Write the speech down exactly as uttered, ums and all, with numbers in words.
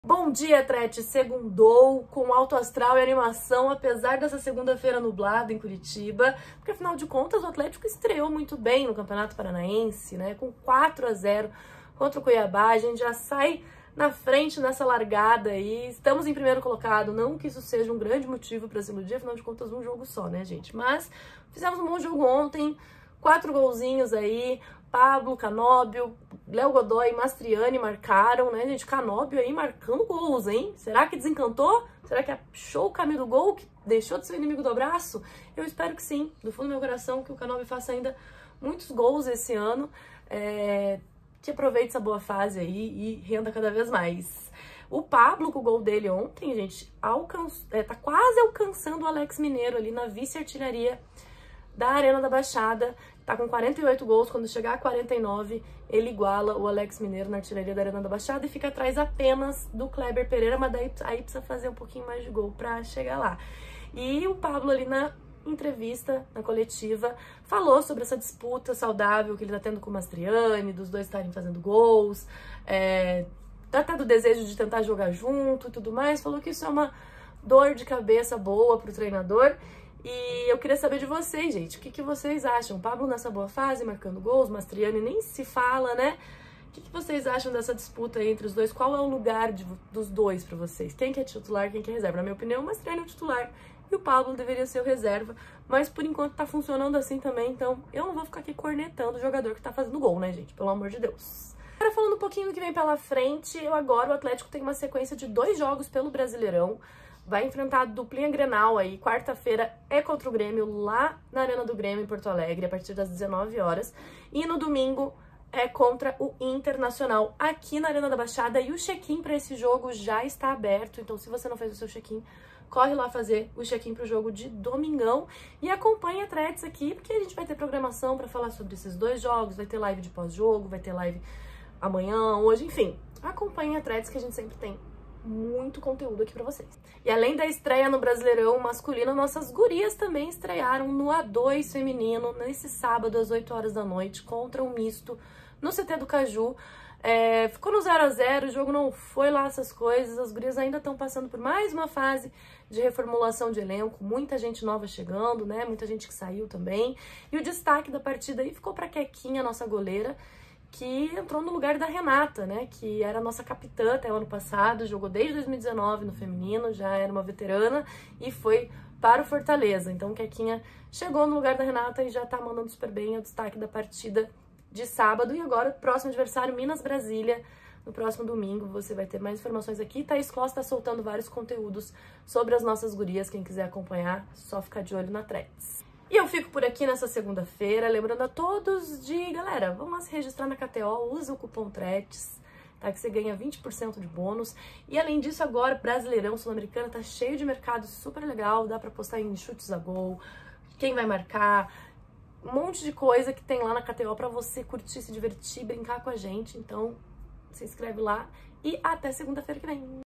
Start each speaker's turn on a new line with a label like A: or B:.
A: Bom dia, Trete! Segundou com alto astral e animação, apesar dessa segunda-feira nublada em Curitiba, porque afinal de contas o Atlético estreou muito bem no Campeonato Paranaense, né? Com quatro a zero contra o Cuiabá, a gente já sai na frente nessa largada aí, estamos em primeiro colocado, não que isso seja um grande motivo para se iludir, afinal de contas um jogo só, né, gente? Mas fizemos um bom jogo ontem, quatro golzinhos aí, Pablo, Canóbio, Léo Godoy e Mastriani marcaram, né, gente? Canóbio aí marcando gols, hein? Será que desencantou? Será que achou o caminho do gol, que deixou de ser o inimigo do abraço? Eu espero que sim, do fundo do meu coração, que o Canóbio faça ainda muitos gols esse ano, é... que aproveite essa boa fase aí e renda cada vez mais. O Pablo, com o gol dele ontem, gente, alcanç... é, tá quase alcançando o Alex Mineiro ali na vice-artilharia da Arena da Baixada. Tá com quarenta e oito gols, quando chegar a quarenta e nove, ele iguala o Alex Mineiro na artilharia da Arena da Baixada e fica atrás apenas do Kleber Pereira, mas daí aí precisa fazer um pouquinho mais de gol pra chegar lá. E o Pablo ali na entrevista, na coletiva, falou sobre essa disputa saudável que ele tá tendo com o Mastriani, dos dois estarem fazendo gols, é, até do desejo de tentar jogar junto e tudo mais, falou que isso é uma dor de cabeça boa pro treinador. E eu queria saber de vocês, gente, o que, que vocês acham? Pablo nessa boa fase, marcando gols, Mastriani nem se fala, né? O que, que vocês acham dessa disputa aí entre os dois? Qual é o lugar de, dos dois pra vocês? Quem que é titular, quem que é reserva? Na minha opinião, o Mastriani é o titular e o Pablo deveria ser o reserva, mas por enquanto tá funcionando assim também, então eu não vou ficar aqui cornetando o jogador que tá fazendo gol, né, gente? Pelo amor de Deus. Agora, falando um pouquinho do que vem pela frente, eu agora, o Atlético tem uma sequência de dois jogos pelo Brasileirão. Vai enfrentar a duplinha Grenal aí, quarta-feira é contra o Grêmio, lá na Arena do Grêmio, em Porto Alegre, a partir das dezenove horas. E no domingo é contra o Internacional, aqui na Arena da Baixada. E o check-in para esse jogo já está aberto, então se você não fez o seu check-in, corre lá fazer o check-in pro jogo de domingão. E acompanha a Threads aqui, porque a gente vai ter programação para falar sobre esses dois jogos, vai ter live de pós-jogo, vai ter live amanhã, hoje, enfim. Acompanha a Threads que a gente sempre tem muito conteúdo aqui pra vocês. E além da estreia no Brasileirão masculino, nossas gurias também estrearam no A dois feminino, nesse sábado às oito horas da noite, contra o Misto, no C T do Caju. É, ficou no zero a zero, o jogo não foi lá essas coisas, as gurias ainda estão passando por mais uma fase de reformulação de elenco, muita gente nova chegando, né, muita gente que saiu também. E o destaque da partida aí ficou pra Quequinha, nossa goleira, que entrou no lugar da Renata, né, que era a nossa capitã até o ano passado, jogou desde dois mil e dezenove no feminino, já era uma veterana e foi para o Fortaleza. Então, Quequinha chegou no lugar da Renata e já tá mandando super bem, é o destaque da partida de sábado. E agora, próximo adversário, Minas-Brasília, no próximo domingo. Você vai ter mais informações aqui. Thaís Costa tá soltando vários conteúdos sobre as nossas gurias, quem quiser acompanhar, só ficar de olho na Threads. E eu fico por aqui nessa segunda-feira, lembrando a todos de, galera, vamos lá se registrar na K T O, usa o cupom TRETES, tá? Que você ganha vinte por cento de bônus. E além disso, agora, Brasileirão Sul-Americano tá cheio de mercado super legal, dá pra apostar em chutes a gol, quem vai marcar, um monte de coisa que tem lá na K T O pra você curtir, se divertir, brincar com a gente. Então, se inscreve lá e até segunda-feira que vem.